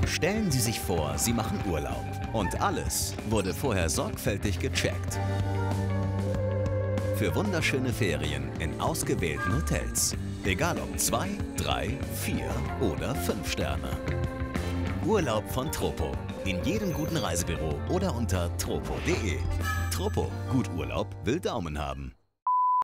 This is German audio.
Stellen Sie sich vor, Sie machen Urlaub und alles wurde vorher sorgfältig gecheckt. Für wunderschöne Ferien in ausgewählten Hotels. Egal ob 2, 3, 4 oder 5 Sterne. Urlaub von Tropo. In jedem guten Reisebüro oder unter tropo.de. Tropo, gut Urlaub will Daumen haben.